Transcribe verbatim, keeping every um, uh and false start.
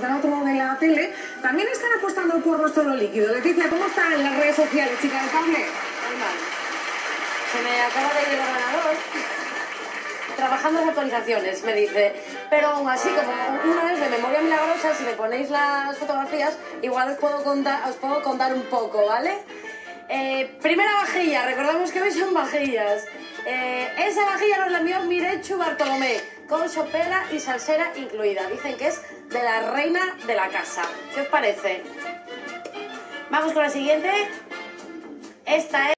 quizá otro de la tele, también están apostando por nuestro líquido. Leticia, ¿cómo están en las redes sociales, chica del cable? Muy mal. Se me acaba de ir el ordenador. Trabajando en actualizaciones, me dice. Pero aún así, como una vez de memoria milagrosa, si me ponéis las fotografías, igual os puedo contar, os puedo contar un poco, ¿vale? Eh, primera vajilla, recordamos que hoy son vajillas. Eh, esa vajilla nos la envió Mirechu Bartolomé, con sopera y salsera incluida. Dicen que es de la reina de la casa. ¿Qué os parece? Vamos con la siguiente. Esta es...